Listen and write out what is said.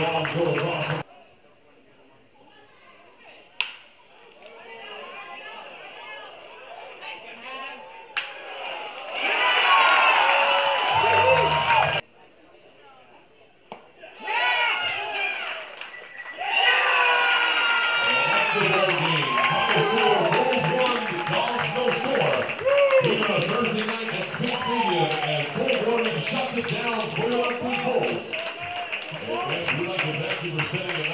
Dogs go across. That's the ball game. Final score, Bulls 1, Dogs no score. Here on a Thursday night at Smith Stadium as Bull Roaring shuts it down for the Bulls. And we'd like to thank you for spending